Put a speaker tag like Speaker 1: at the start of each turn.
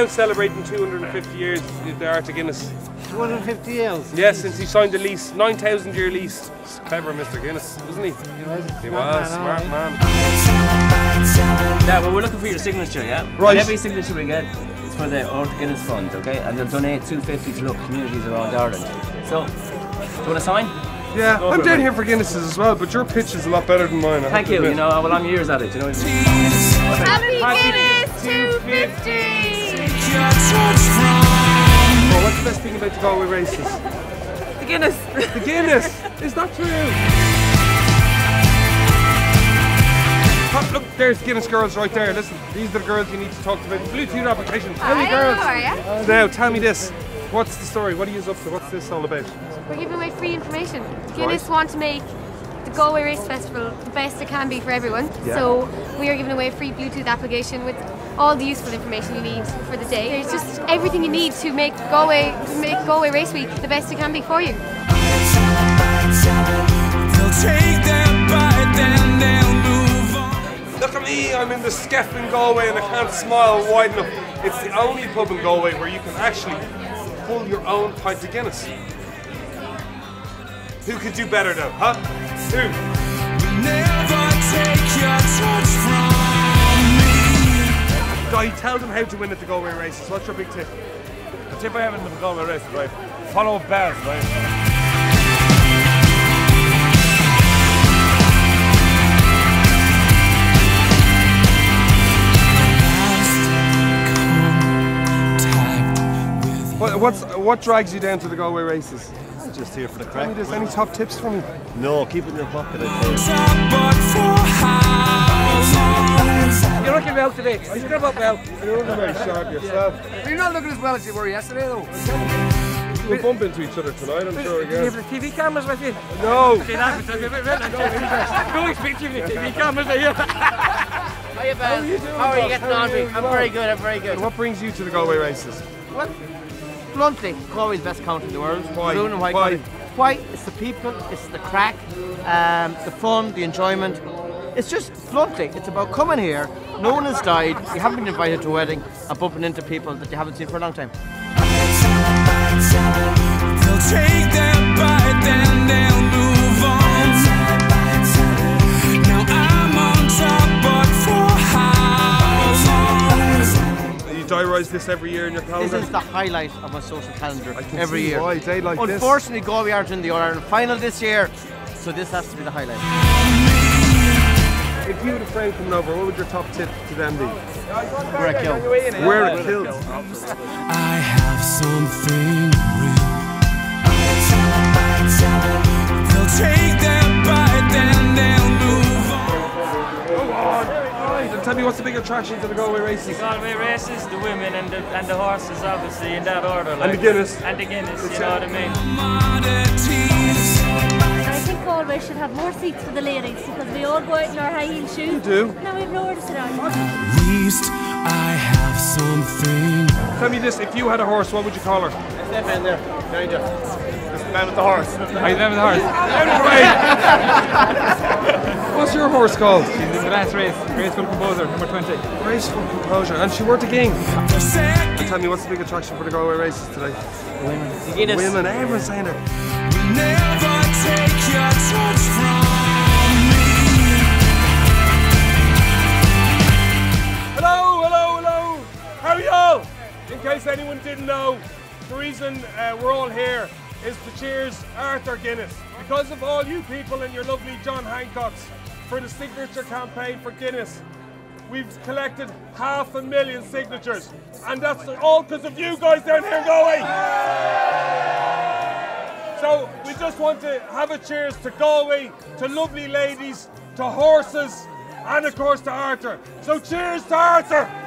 Speaker 1: Guinness celebrating 250 years, the Art of Guinness.
Speaker 2: 250 years?
Speaker 1: Yes, since he signed the lease, 9,000-year lease. Clever Mr. Guinness, wasn't he? He was, smart man.
Speaker 3: Yeah, well, we're looking for your signature, yeah?
Speaker 1: Right.
Speaker 3: And every signature we get is for the Art of Guinness Fund, okay? And they'll donate 250 to local communities around Ireland. So, do you want to sign?
Speaker 1: Yeah, I'm down here for Guinnesses as well, but your pitch is a lot better than mine.
Speaker 3: Thank you, you know, well, I'm years at it, you know.
Speaker 4: Happy Guinness 250!
Speaker 1: Oh, what's the best thing about the Galway races?
Speaker 4: The Guinness!
Speaker 1: The Guinness! Is that true? Oh, look, there's Guinness girls right there. Listen, these are the girls you need to talk to about the Bluetooth application. Tell me, girls.
Speaker 4: How are you?
Speaker 1: Now, tell me this. What's the story? What are you up to? What's this all about?
Speaker 4: We're giving away free information. Guinness want to make the Galway Race Festival the best it can be for everyone.
Speaker 1: Yeah.
Speaker 4: So we are giving away a free Bluetooth application with all the useful information you need for the day. There's just everything you need to make Galway Race Week the best it can be for you.
Speaker 1: Look at me, I'm in the Skeff in Galway and I can't smile wide enough. It's the only pub in Galway where you can actually pull your own pint of Guinness. Who could do better though, huh? Who? Guy, tell them how to win at the Galway races. What's your big tip?
Speaker 5: The tip I have in the Galway races, right? Follow bells, right?
Speaker 1: What drags you down to the Galway races?
Speaker 5: I'm just here for the
Speaker 1: Tell
Speaker 5: crack.
Speaker 1: me this, any top tips for me?
Speaker 5: No, keep it in your pocket.
Speaker 6: You're looking well today. You look up well.
Speaker 1: You're looking very sharp yourself.
Speaker 6: You're not looking as well as you were yesterday, though.
Speaker 1: We'll bump into each other tonight, I'm sure
Speaker 6: Do you have
Speaker 1: again.
Speaker 6: the TV cameras with you?
Speaker 1: No!
Speaker 6: Okay, that's a bit Go speak to the TV cameras here.
Speaker 2: Hiya, Ben. How are you getting on? I'm very good, I'm very good.
Speaker 1: What brings you to the Galway races?
Speaker 2: Well, bluntly, Galway's best county in the world.
Speaker 1: Why?
Speaker 2: Maroon and white
Speaker 1: Why?
Speaker 2: county. Why? It's the people, it's the crack, the fun, the enjoyment. It's just, bluntly, it's about coming here, no one has died, you haven't been invited to a wedding, and bumping into people that you haven't seen for a long time.
Speaker 7: They'll take their bite, then they'll move on. Now I'm on top, but for how long?
Speaker 1: You diarise this every year in your calendar?
Speaker 2: This is the highlight of my social calendar
Speaker 1: I can
Speaker 2: every
Speaker 1: see
Speaker 2: year.
Speaker 1: why, a day like this.
Speaker 2: Unfortunately, Galway aren't in the All-Ireland final this year, so this has to be the highlight.
Speaker 1: If you had a friend coming over, what would your top tip to them be?
Speaker 2: We're a kill.
Speaker 1: Wear a kilt.
Speaker 7: I have something real. They'll take their bite, then they'll move on.
Speaker 1: And tell me, what's the big attraction to the Galway races?
Speaker 8: Galway races, the women and the horses, obviously, in that order.
Speaker 1: And the Guinness.
Speaker 8: And the Guinness, you know what I mean?
Speaker 9: I think Galway should have more seats for the ladies because we all go out in our high heel shoes.
Speaker 1: You do?
Speaker 9: Now we have nowhere to sit on.
Speaker 7: At least I have something.
Speaker 1: Tell me this, if you had a horse, what would you call her?
Speaker 5: That man there, behind you. That's the man with the horse.
Speaker 1: Are you there with the horse? What's your horse called?
Speaker 6: She's in the last race, Graceful Composer, number 20.
Speaker 1: Graceful Composure, and she worked a game.
Speaker 7: They're
Speaker 1: And tell me, what's the big attraction for the Galway races today?
Speaker 2: Women. The Guinness.
Speaker 1: Women, everyone's saying it.
Speaker 7: never take your touch from me.
Speaker 1: Hello, hello, hello! How are y'all? In case anyone didn't know, the reason we're all here is to cheers Arthur Guinness. Because of all you people and your lovely John Hancocks for the signature campaign for Guinness. We've collected 500,000 signatures, and that's all because of you guys down here in Galway. So we just want to have a cheers to Galway, to lovely ladies, to horses, and of course to Arthur. So cheers to Arthur!